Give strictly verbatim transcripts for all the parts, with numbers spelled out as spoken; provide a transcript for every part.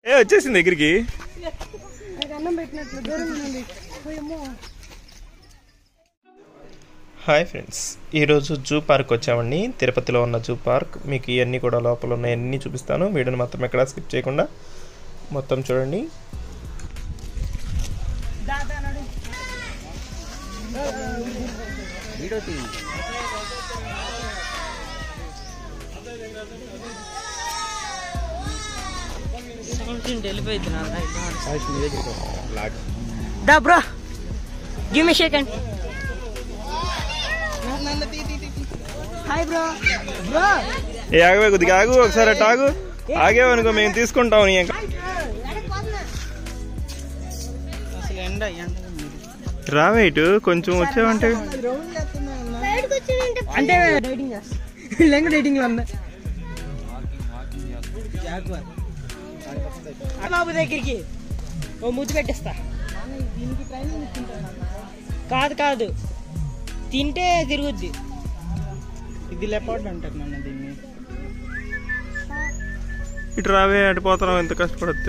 ఏ వచ్చేసింది దగ్గరికి. Hi friends, ఈరోజు జూ పార్క్ వచ్చామండి. తిరుపతిలో ఉన్న జూ పార్క్. మీకు ఇవన్నీ కూడా లోపల ఉన్నాయన్నీ చూపిస్తాను. వీడియోని మొత్తం ఎక్కడ స్కిప్ చేయకుండా మొత్తం చూడండి. Da bro, give me a second. Hi bro. Bro. ఏ ఆగవే కొద్దిగా ఆగు, ఒకసారి అట్ట ఆగు. ఆగేవనుకో మేము తీసుకుంటాం. రావే ఇటు కొంచెం వచ్చావంటే అంటే లెంగ డేటింగ్ లో ఉన్నా బాబు దగ్గరికి ఓ ముద్దు పెట్టేస్తా. కాదు కాదు తింటే తిరుగుద్ది. ఇది లెపార్డ్ అంటారు నన్ను దీన్ని. ఇటు రావే, అటు పోతున్నావు ఎంత కష్టపడితే.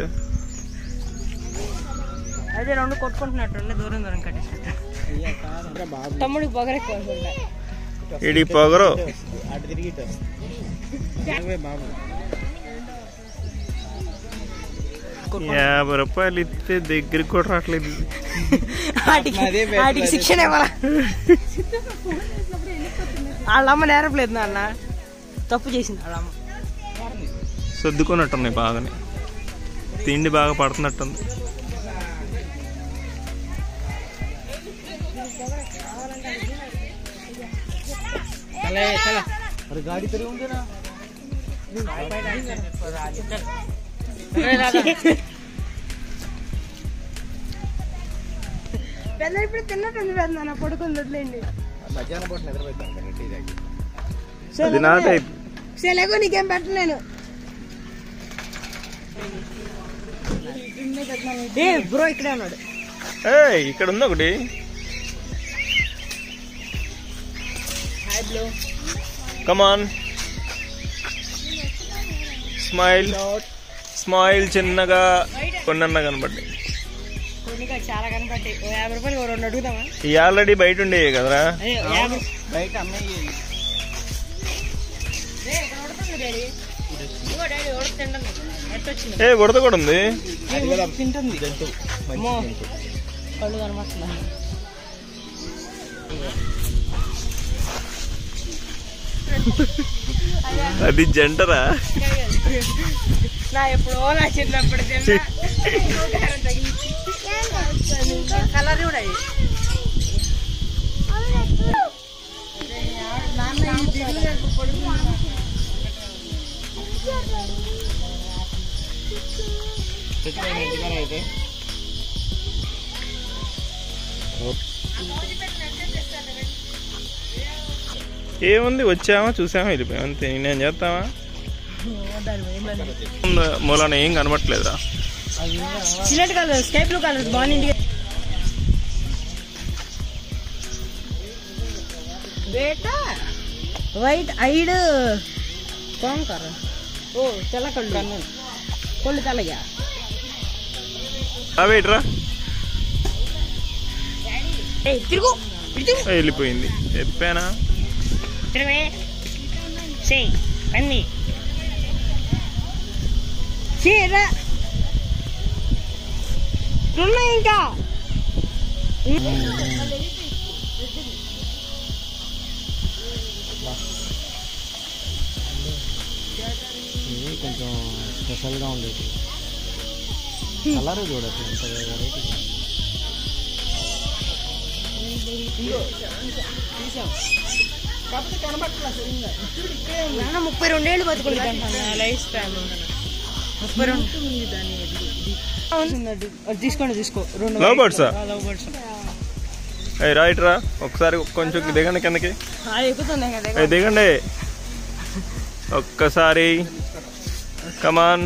అదే రెండు కొట్టుకుంటున్నట్టు దూరం దూరం కట్టేసినట్టు. తమ్ముడికి పొగరు ఎక్కువ. ఇడి పొగరు అటు తిరిగి బాబు యాభై రూపాయలు ఇస్తే దగ్గరికి కూడా రావట్లేదు. వాటికి శిక్షణ ఇవ్వాలా? వాళ్ళమ్మ నేరపలేదు నాన్న, తప్పు చేసింది వాళ్ళమ్మ. సర్దుకున్నట్టున్నాయి బాగానే, తిండి బాగా పడుతున్నట్టుంది. గాడి తిరిగి ఉందేనా? పెద్ద ఇప్పుడు తిన్నట్టుంది పెద్ద పడుకుంది వదిలేండి. మధ్యాహ్నం పూట నిద్రపోతాను. సెలవు నీకేం పెట్టలేను. ఏ బ్రో ఇక్కడే ఉన్నాడు. ఇక్కడ ఉంది ఒకటి. Come on smile smile. చిన్నగా కొన్న కనపడ్డాయి. చాలా కనపడ్డాయి. యాభై రూపాయలు రెండు అడుగుతామా? ఈ ఆల్రెడీ బయట ఉండేవి కదరా. బయట అమ్మాయి ఏ ఉడత కూడా ఉంది. తింటుంది. కళ్ళు కనపడుతున్నా. అది జంటరా? నా ఎప్పుడో నా చిన్నప్పుడు కలర్ కూడా అయితే ఏముంది, వచ్చామా చూసామా వెళ్ళిపోయాం అంతే. నేను చేస్తావా? మూలాన ఏం కనబట్టలేదురా. సిలెట్ కలర్, స్కై బ్లూ కలర్ బాగుంది. బేటా వైట్ ఐడ్ कौन कर रहा? ओ चला कर लो कोल्ड चला गया. అవేట్రా ఏ తిరుగు వెళ్ళిపోయింది. చెప్పానా? తిరుగే సే అన్ని చీరా ఉన్నాయి ఇంకా. కొంచెం స్పెషల్గా ఉండేది. కలర్ చూడచ్చు ఎంత వెరైటీ. ముప్పై రెండేళ్ళు బతుకుంటాను లైఫ్ స్పాన్. ముప్పై రెండు తీసుకోండి తీసుకో. రెండు లవ్ బర్డ్స్ రైట్ రా. ఒకసారి కొంచెం దిగండి కిందకి. ఎక్కుతుంది దిగండి ఒక్కసారి. కమాన్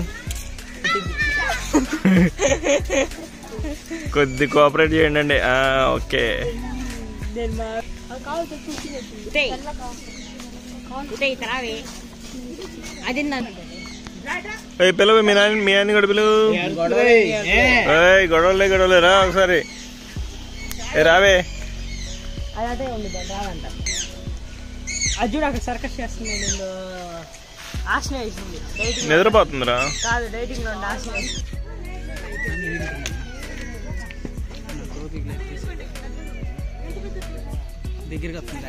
కొద్ది కోఆపరేట్ చేయండి. ఓకే అది పిల్లవి మీ నాన్న మీ ఆయన కూడా పిలువు. గొడవలే గొడవలే రా ఒకసారి రావే. అదే ఉంది రాదంట. అర్జున్ అక్కడ సర్కస్ చేస్తుంది. నేను ఆశ వేసింది నిద్రపోతుందిరా. కాదు డైటింగ్ లో ఆశ దగ్గరగా వస్తుంది.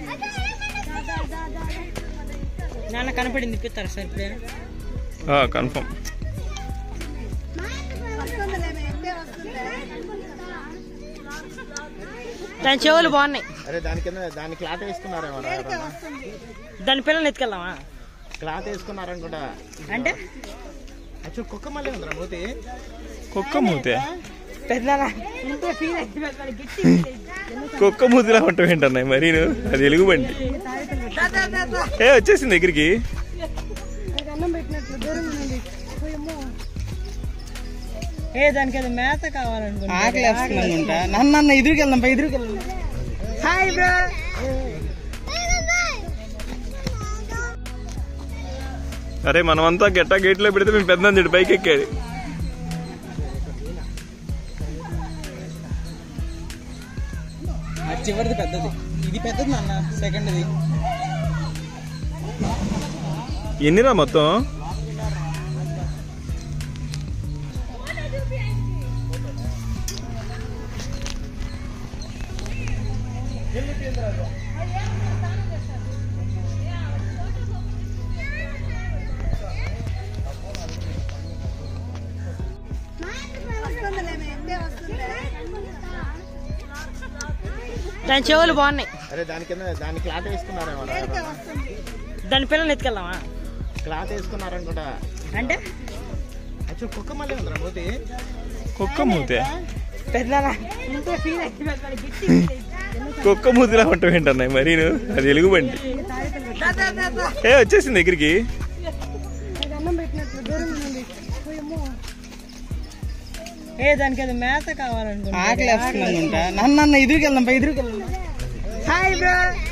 నాన్న కనపడింది ఇప్పిస్తారా సార్ ఇప్పుడే? కన్ఫర్మ్. దాని చెవులు బాగున్నాయి. అరే దాని కింద దాని క్లాత్ వేసుకున్నారేమో. దాని పిల్లల్ని ఎత్తుకెళ్దామా? క్లాత్ వేసుకున్నారనుకుంటా. అంటే యాక్చువల్ కుక్క మళ్ళీ ఉందిరా మూతి. కుక్క మూతే పెద్ద కుక్క మూతిలా ఉంటావు ఏంటన్నాయి మరి. అది ఎలుగుబండి. ఏ వచ్చేసింది దగ్గరికి. ఏ దానికి అది మేత కావాలనుకుంటా. ఆకలి వేస్తుందంట. నన్ను ఎదురుకి వెళ్దాం పై ఎదురుకి వెళ్దాం. Hi bro. అరే మనమంతా గెట్టా గేట్ లో పెడితే మేము పెద్ద పైకి ఎక్కేది. చివరిది పెద్దది. ఇది పెద్దది నాన్న. సెకండ్ ఇది ఎన్నిరా మొత్తం? దాని చెవులు బాగున్నాయి. అరే దాని కింద దాని క్లాత్ వేసుకున్నారేమో. దాని పిల్లల్ని ఎత్తుకెళ్దామా? క్లాత్ వేసుకున్నారనుకుంటా. అంటే యాక్చువల్ కుక్క మళ్ళీ ఉందిరా మూతి. కుక్క మూతే పెద్ద కుక్క మూతిలా ఉంటావు ఏంటన్నాయి మరి. అది ఎలుగుబండి. ఏ వచ్చేసింది దగ్గరికి. ఏ దానికి అది మేత కావాలనుకుంటా. ఆకలి వేస్తుందంట. నన్ను ఎదురుకి వెళ్దాం పై ఎదురుకి వెళ్దాం. Hi bro.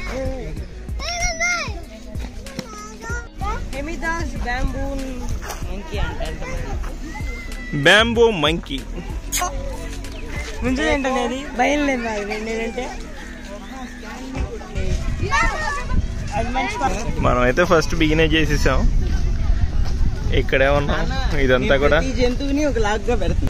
హెమిదాస్ బ్యాంబూ మంకీ అంట. Bamboo monkey. ముందు ఏంటనే అది భయం లేదు నాకు. నేనంటే అది మంచి. మనం అయితే ఫస్ట్ బిగినే చేసేసాం. ఇక్కడే ఉన్నాం. ఇదంతా కూడా ఈ జంతువుని ఒక లాగ్ గా పెడుతుంది.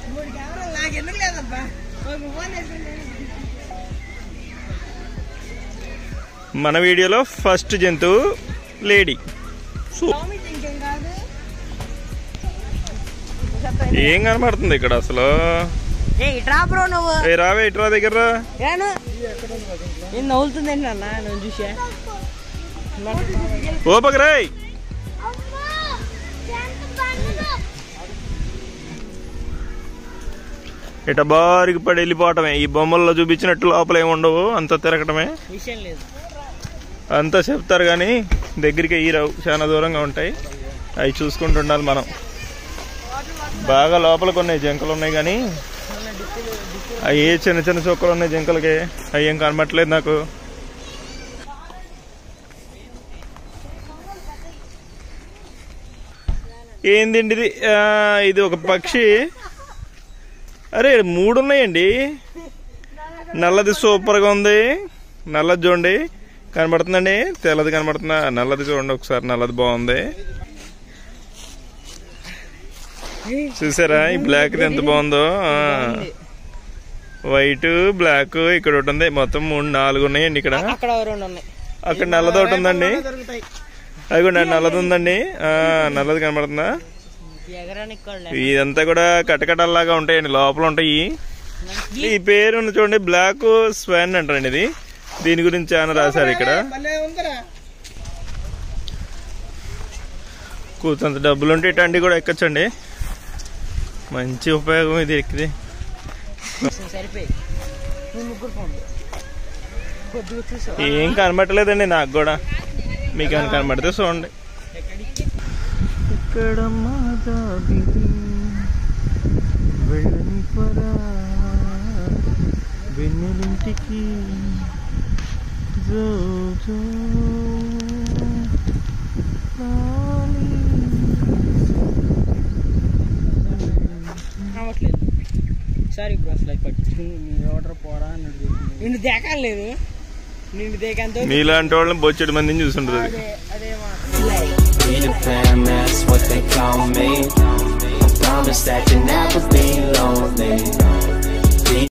మన వీడియోలో ఫస్ట్ జంతువు లేడీ. ఏం కనబడుతుంది ఇక్కడ అసలు? రావే ఇట్రా దగ్గర. నేను నవ్వుతుంది నాన్న నువ్వు చూసా. ఓపకరాయ్. ఇట బారికి పడి వెళ్ళిపోవటమే. ఈ బొమ్మల్లో చూపించినట్టు లోపల ఏమి ఉండవు. అంతా తిరగటమే. విషయం లేదు. అంతా చెప్తారు కానీ దగ్గరికి ఈ రావు. చాలా దూరంగా ఉంటాయి. అవి చూసుకుంటూ ఉండాలి మనం. బాగా లోపలికి ఉన్నాయి జంకలు ఉన్నాయి కానీ అవి ఏ చిన్న చిన్న చొక్కలు ఉన్నాయి జంకలకి. అవి ఏం కనబట్టలేదు నాకు. ఏందండి ఇది? ఇది ఒక పక్షి. అరే మూడు ఉన్నాయండి. నల్లది సూపర్గా ఉంది. నల్లది చూడండి కనబడుతుందండి. తెల్లది కనబడుతుందా? నల్లది చూడండి ఒకసారి. నల్లది బాగుంది. చూసారా ఈ బ్లాక్ ఎంత బాగుందో. వైట్ బ్లాక్ ఇక్కడ ఒకటి ఉంది. మొత్తం మూడు నాలుగు ఉన్నాయండి ఇక్కడ. అక్కడ నల్లది ఒకటి ఉందండి. అదిగోండి నల్లది ఉందండి. నల్లది కనబడుతుందా? ఇదంతా కూడా కటకటల్లాగా ఉంటాయండి. లోపల ఉంటాయి. ఈ పేరు చూడండి బ్లాక్ స్వాన్ అంటారండి. ఇది దీని గురించి చాలా రాశారు ఇక్కడ. కూతంత డబ్బులు ఉంటే ఇటండి కూడా ఎక్కచ్చండి. మంచి ఉపయోగం ఇది ఎక్కిది. ఏం కనబట్టలేదండి నాకు కూడా. మీకు ఏమైనా కనబడితే చూడండి. ఇక్కడ వెళ్ళని పరా వెన్నెలింటికి అవ్వట్లేదు. Sorry bro. అసలు పట్టించుకుని మీ ఆర్డర్ పోరా అని అడుగుతుంది. నిన్ను దేకాలేదు, నిన్ను దేకంతో మీలాంటి వాళ్ళని బొచ్చెడు మందిని చూసుంటుంది. అదే అదే మాట. Peter Pan, that's what they call me. I promise that you'll never be lonely.